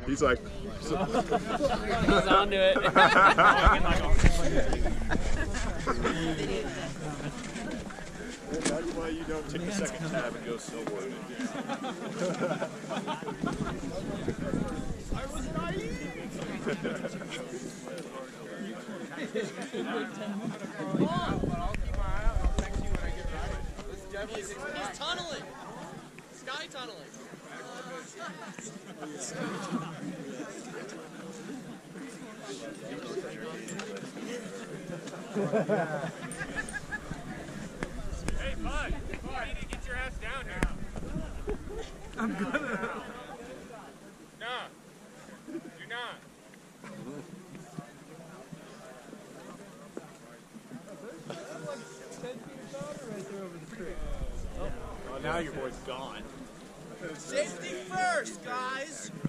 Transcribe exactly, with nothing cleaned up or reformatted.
He's like, so. He's onto it. That's why you don't take the second tab and go snowboarding. I was naive. Come on. I'll keep my eye out. I'll text you when I get right. He's, he's tunneling. Sky tunneling. Hey, bud, you need to get your ass down now. I'm gonna. Nah, you're not. Oh, now your boy's gone. Safety first, guys!